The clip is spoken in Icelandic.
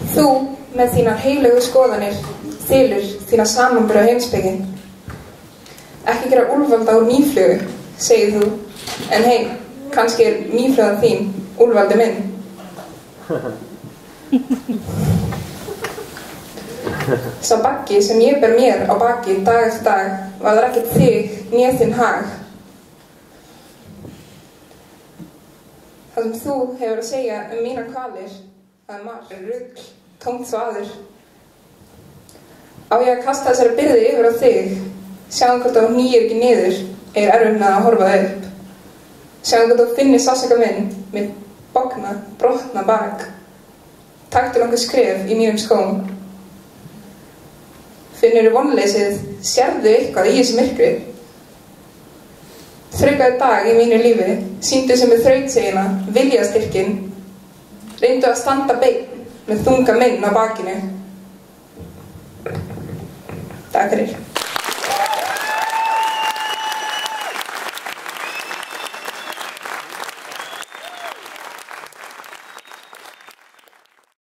Þú með þínar heilögu skoðanir þylur þína samanburð á heimspeki. Ekki gera úlfalda úr mýflugu, segir þú, en hey, kannski mýflugan þín úlfaldi minn. Sá baggi sem ég ber mér á baki dag eftir dag varðar ekkert þig né þinn hag. Það sem þú hefur að segja mínar kvalir, það marg, rugl, tómt þvaður. Á ég að kasta þessari byrði yfir á þig, sjáum hvort þú hnýir ekki niður, erfitt með að horfa það upp. Sjáum hvort þú finnir sársauka minn bogna, brotna bak. Taktu langar skref í mínum skóm. Finnurðu vonleysið, sérðu eitthvað í þessu myrkri? Þraukaðu dag í mínu lífi, sýndu sem með þrautsegina, viljastyrkin. Reyndu að standa beinn með þunga minn á bakinu. Takk fyrir.